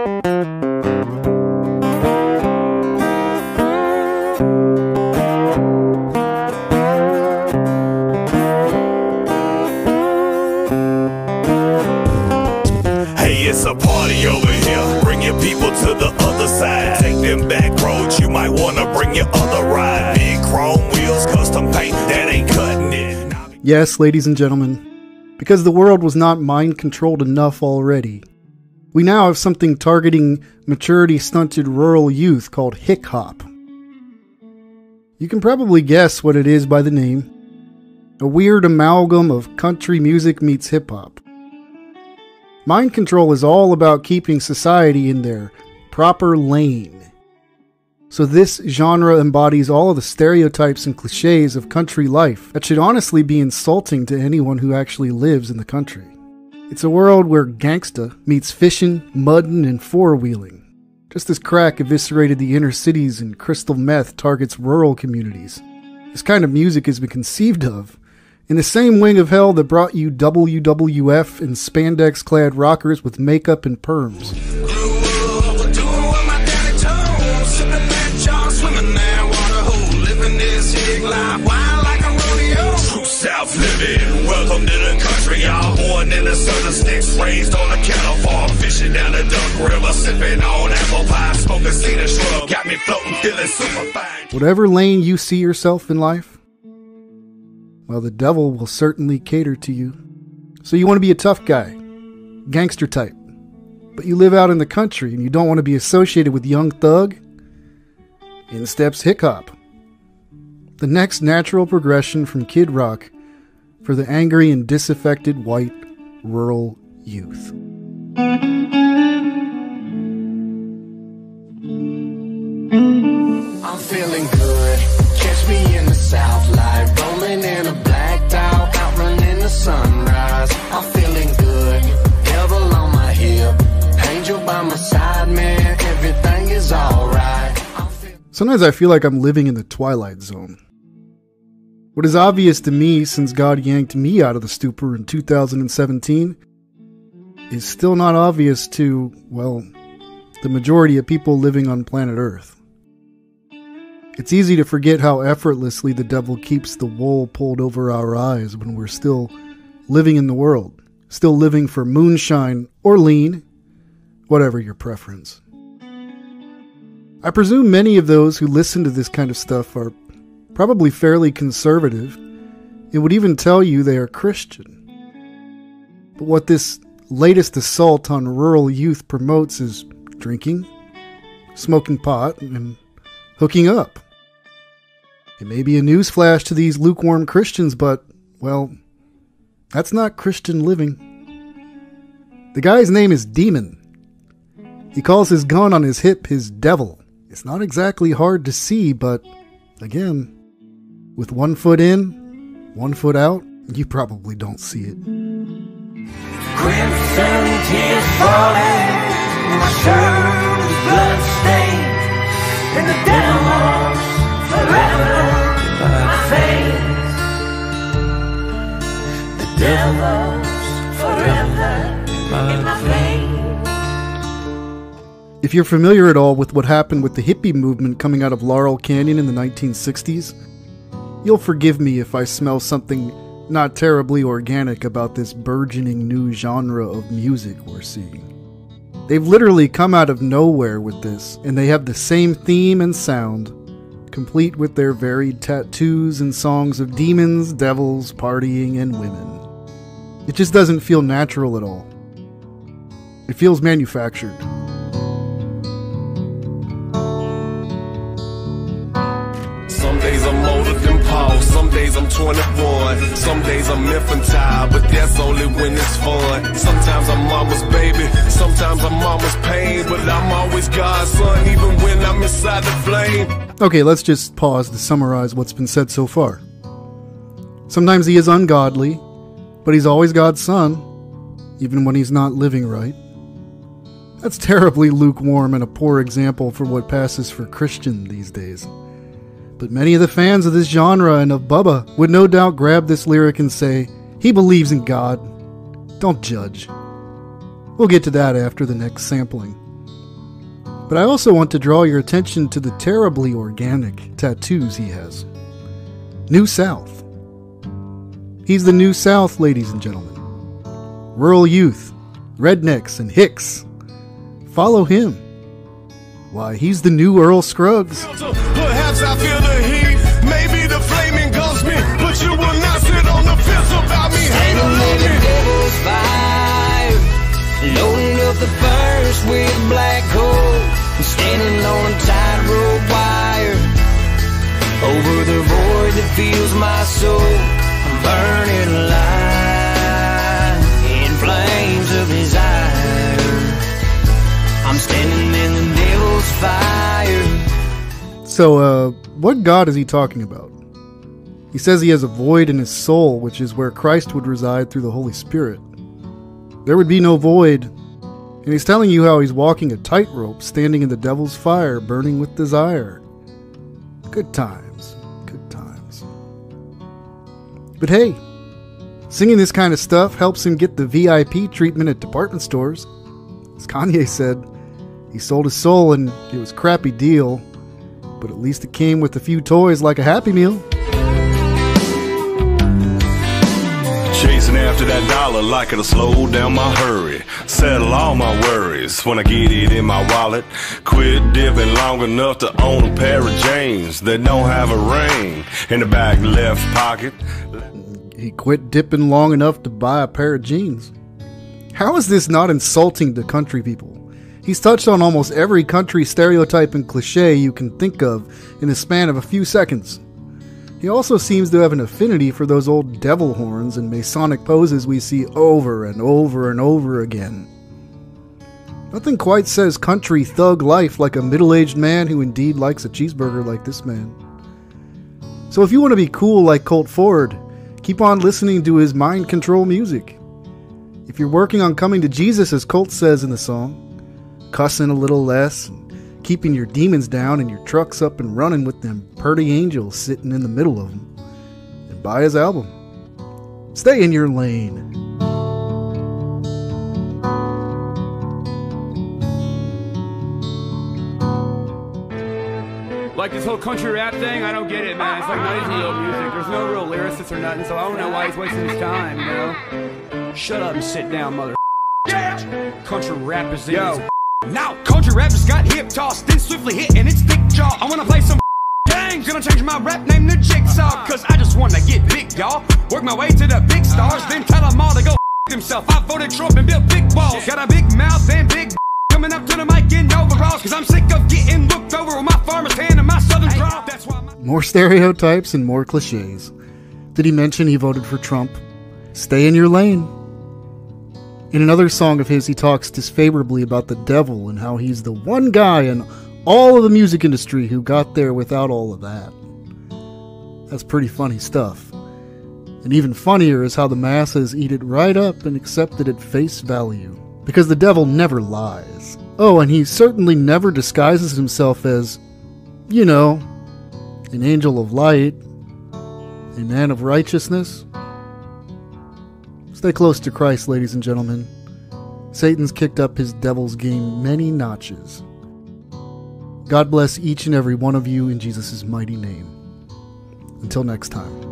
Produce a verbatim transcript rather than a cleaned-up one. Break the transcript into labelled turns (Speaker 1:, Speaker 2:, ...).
Speaker 1: It's a party over here. Bring your people to the other side. Take them back roads. You might wanna bring your other ride. Big chrome wheels, custom paint, that ain't cutting it.
Speaker 2: Yes, ladies and gentlemen, because the world was not mind-controlled enough already, we now have something targeting maturity-stunted rural youth called hick-hop. You can probably guess what it is by the name. A weird amalgam of country music meets hip-hop. Mind control is all about keeping society in their proper lane. So this genre embodies all of the stereotypes and cliches of country life that should honestly be insulting to anyone who actually lives in the country. It's a world where gangsta meets fishing, mudding, and four-wheeling. Just as crack eviscerated the inner cities and crystal meth targets rural communities. This kind of music has been conceived of in the same wing of hell that brought you W W F and spandex-clad rockers with makeup and perms.
Speaker 1: South living, welcome to the country. Y'all born in the southern sticks, raised on a cattle farm, fishing down the Duck River, sipping on apple pie, smoking cedar shrub, got me floating, feeling super fine.
Speaker 2: Whatever lane you see yourself in life, well, the devil will certainly cater to you. So you want to be a tough guy, gangster type, but you live out in the country and you don't want to be associated with Young Thug? In steps Hick-Hop, the next natural progression from Kid Rock for the angry and disaffected white rural youth.
Speaker 3: I'm feeling good. Catch me in the South Light, rolling in a blacked out, outrunning the sunrise. I'm feeling good. Devil on my hip, angel by my side, man. Everything is alright.
Speaker 2: Sometimes I feel like I'm living in the Twilight Zone. What is obvious to me since God yanked me out of the stupor in two thousand seventeen is still not obvious to, well, the majority of people living on planet Earth. It's easy to forget how effortlessly the devil keeps the wool pulled over our eyes when we're still living in the world, still living for moonshine or lean, whatever your preference. I presume many of those who listen to this kind of stuff are probably fairly conservative and would even tell you they are Christian. But what this latest assault on rural youth promotes is drinking, smoking pot, and hooking up. It may be a newsflash to these lukewarm Christians, but, well, that's not Christian living. The guy's name is Demon. He calls his gun on his hip his devil. It's not exactly hard to see, but, again, with one foot in, one foot out, you probably don't see it.
Speaker 4: Crimson tears falling, my shirt is bloodstained, and the devil's forever in my face. The devil's forever in my face.
Speaker 2: If you're familiar at all with what happened with the hippie movement coming out of Laurel Canyon in the nineteen sixties, you'll forgive me if I smell something not terribly organic about this burgeoning new genre of music we're seeing. They've literally come out of nowhere with this, and they have the same theme and sound, complete with their varied tattoos and songs of demons, devils, partying, and women. It just doesn't feel natural at all. It feels manufactured.
Speaker 5: Some days I'm older than Paul, some days I'm twenty-one, some days I'm infantile, but that's only when it's fun. Sometimes I'm mama's baby, sometimes I'm mama's pain, but I'm always God's son, even when I'm inside the flame.
Speaker 2: Okay, let's just pause to summarize what's been said so far. Sometimes he is ungodly, but he's always God's son, even when he's not living right. That's terribly lukewarm and a poor example for what passes for Christian these days. But many of the fans of this genre and of Bubba would no doubt grab this lyric and say, he believes in God. Don't judge. We'll get to that after the next sampling. But I also want to draw your attention to the terribly organic tattoos he has. New South. He's the New South, ladies and gentlemen. Rural youth, rednecks, and hicks. Follow him. Why, he's the new Earl Scruggs.
Speaker 5: Perhaps I feel the heat, maybe the flame engulfs me, but you will not sit on the fence about me. Hang
Speaker 3: Standing in the devil's fire, loading up the furnace with black coal. I'm standing on a tightrope wire, over the void that fills my soul. I'm burning alive in flames of desire. I'm standing in the devil's fire.
Speaker 2: So, uh, what God is he talking about? He says he has a void in his soul, which is where Christ would reside through the Holy Spirit. There would be no void. And he's telling you how he's walking a tightrope, standing in the devil's fire, burning with desire. Good times. Good times. But hey, singing this kind of stuff helps him get the V I P treatment at department stores. As Kanye said, he sold his soul and it was a crappy deal, but at least it came with a few toys like a Happy Meal.
Speaker 5: Chasing after that dollar like it'll slow down my hurry. Settle all my worries when I get it in my wallet. Quit dipping long enough to own a pair of jeans that don't have a ring in the back left pocket.
Speaker 2: He quit dipping long enough to buy a pair of jeans. How is this not insulting to country people? He's touched on almost every country stereotype and cliche you can think of in the span of a few seconds. He also seems to have an affinity for those old devil horns and Masonic poses we see over and over and over again. Nothing quite says country thug life like a middle-aged man who indeed likes a cheeseburger like this man. So if you want to be cool like Colt Ford, keep on listening to his mind control music. If you're working on coming to Jesus, as Colt says in the song, cussing a little less, keeping your demons down and your trucks up and running with them purty angels sitting in the middle of them, and buy his album. Stay in your lane.
Speaker 6: Like this whole country rap thing, I don't get it, man. It's like Nightingale music. There's no real lyricists or nothing, so I don't know why he's wasting his time, you know? Shut up and sit down, mother. Country rap is in his now. Country rappers got hip tossed, then swiftly hit and it's thick jaw. I wanna play some games, gonna change my rap name to Jigsaw, cause I just wanna get big, y'all. Work my way to the big stars, then tell them all to go themselves. I voted Trump and built big walls. Got a big mouth and big coming up to the mic in overalls, cause I'm sick of getting looked over with my farmer's hand and my southern drawl. That's why my
Speaker 2: More stereotypes and more cliches. Did he mention he voted for Trump? Stay in your lane. In another song of his, he talks disfavorably about the devil and how he's the one guy in all of the music industry who got there without all of that. That's pretty funny stuff. And even funnier is how the masses eat it right up and accept it at face value. Because the devil never lies. Oh, and he certainly never disguises himself as, you know, an angel of light, a man of righteousness. Stay close to Christ, ladies and gentlemen. Satan's kicked up his devil's game many notches. God bless each and every one of you in Jesus' mighty name. Until next time.